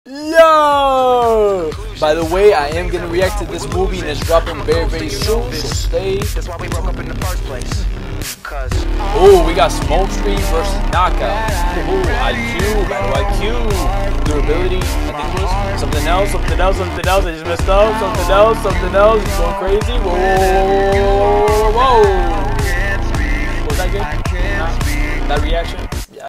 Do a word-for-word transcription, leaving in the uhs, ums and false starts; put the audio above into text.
Yo! By the way, I am gonna react to this movie and it's dropping very, very soon, so stay. That's why we broke up in the first place. Cause Oh, we got Smokescreen versus Knockout. Ooh, I Q, battle I Q. Durability, I think it was. Something else, something else, something else. I just messed up. Something else, something else. It's going crazy. Whoa, whoa, whoa, whoa, whoa, whoa. What was that game? That reaction?